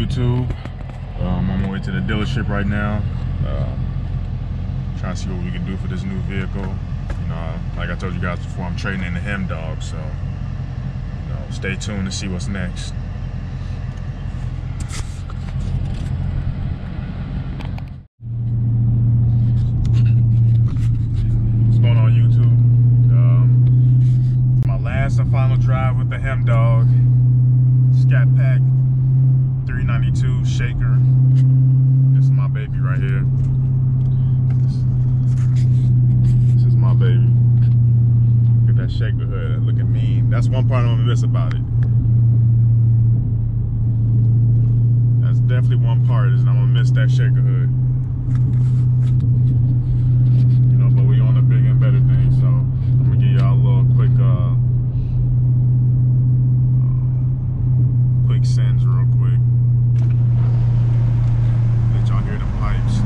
YouTube? I'm on my way to the dealership right now. Trying to see what we can do for this new vehicle. You know, like I told you guys before, I'm trading in the Hem dog, so you know, stay tuned to see what's next. What's going on, YouTube? My last and final drive with the Hem dog. Scat Pack 392 shaker. This is my baby right here. This is my baby. Look at that shaker hood, looking mean. That's one part I'm gonna miss about it. That's definitely one part, is I'm gonna miss that shaker hood. You know, but we on a big and better thing, so I'm gonna give y'all a little quick sends real quick. Let y'all hear the pipes.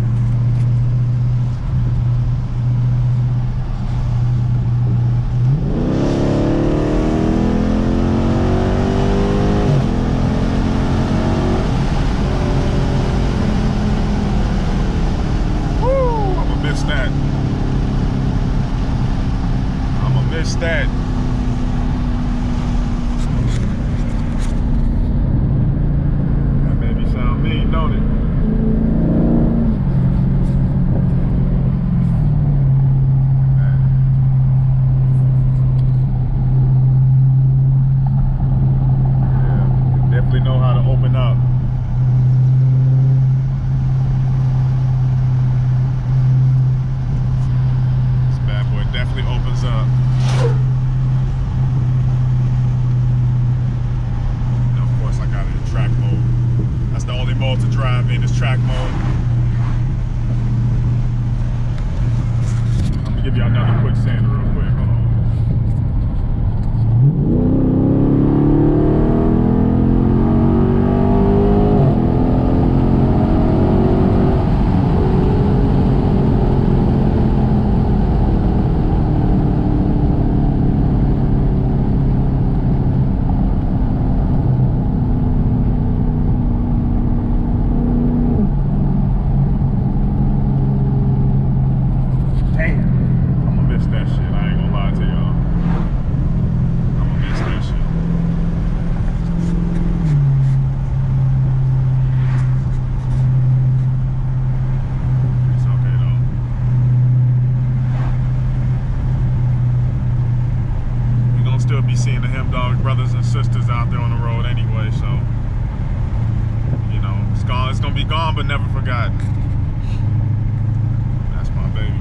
Woo! I'ma miss that. I'ma miss that. Don't it? Yeah, definitely know how to open up. This bad boy definitely opens up. Now, of course, I got it in track mode. That's the only mode to drive in, is track mode. I'm gonna give you another quick sand real quick. Hold on. Still be seeing the Hem dog brothers and sisters out there on the road anyway, so you know, it's gonna be gone but never forgotten. That's my baby.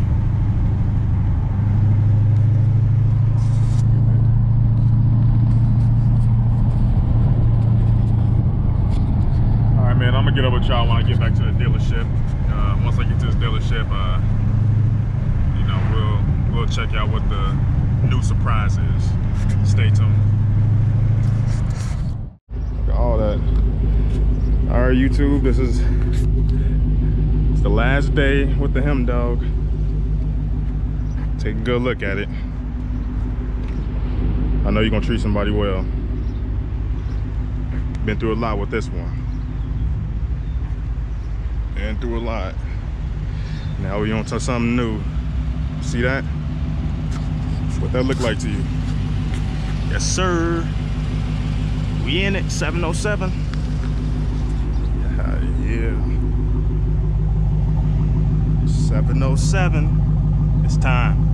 Alright, man, I'm gonna get up with y'all when I get back to the dealership. Once I get to this dealership, you know, we'll check out what the new surprise is. Stay tuned. Look at all that. All right, YouTube, it's the last day with the Hem dog. Take a good look at it. I know you're gonna treat somebody well. Been through a lot with this one. Been through a lot. Now we're on to something new. See that? What that look like to you? Yes, sir. We in it, 707. Yeah. 707. It's time.